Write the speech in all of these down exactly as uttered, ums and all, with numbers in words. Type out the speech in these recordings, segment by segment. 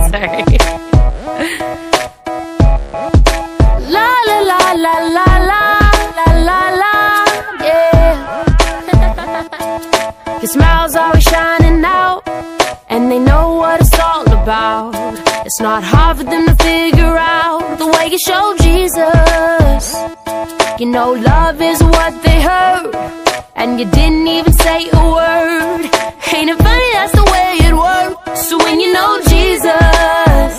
Sorry. La la la la la la la la la, yeah. Your smile's always shining out, and they know what it's all about. It's not hard for them to figure out the way you show Jesus. You know love is what they heard, and you didn't even say a word. Ain't it funny, that's the way it works. So when you know Jesus,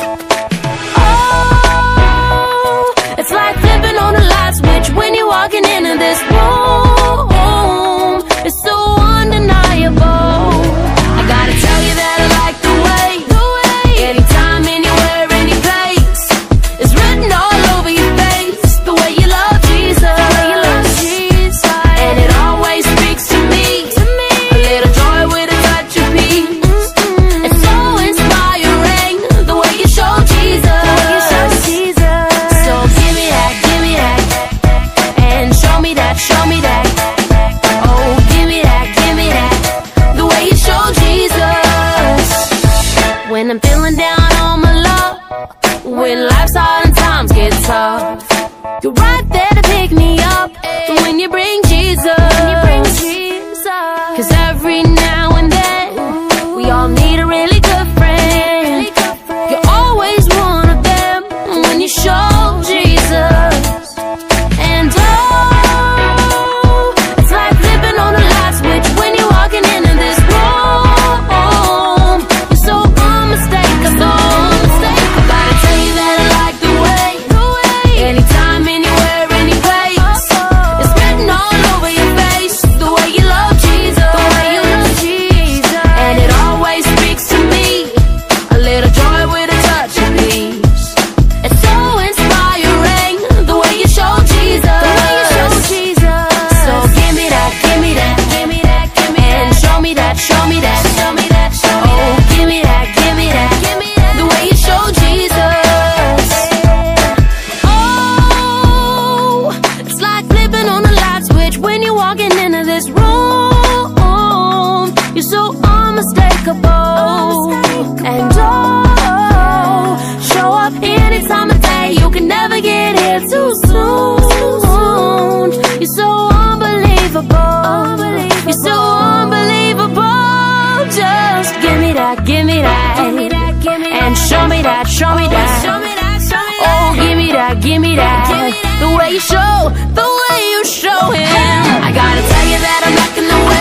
oh, it's like flipping on a light switch when you're walking into this room. It's so undeniable. I gotta tell you that I like the way, the way. Anytime, anywhere, any place, it's written all over your face. The way you love Jesus, the way you love Jesus. And it always speaks to me, to me. A little joy with a touch of peace. Mm-hmm. It's so inspiring, the way you show Jesus, the way you show Jesus. So give me that, give me that, and show me that, show me that. Oh, give me that, give me that, the way you show Jesus. When I'm feeling down on my luck, when life's hard and times get tough, you're right there to pick me up. When you bring Jesus, when you bring Jesus. Cause every now and then we all need a really good friend. You're always one of them when you show Jesus. And oh, it's like flipping on a light switch when you're walking into this room. You're so unmistakable, so unmistakable. I gotta tell you that I like the way, the way. Anytime, anywhere, any place, it's written all over your face. The way you love Jesus, the way you love Jesus. And it always speaks to me, a little joy with a touch of peace. It's so inspiring, the way you show Jesus, the way you show Jesus. So give me that, give me that, give me that, give me that, and show me that, show me that, show me that, show me that. Oh, give me that, give me that, give me that, the way you show Jesus. Oh, it's like flipping on a light switch when you're walking into this room. You're so unmistakable, and oh, show up any time of day. You can never get here too soon. You're so unbelievable, you're so unbelievable. Just give me that, give me that, and show me that, show me that. Oh, give me that, give me that, the way you show, the way you show him. I gotta tell you that I'm not gonna wait.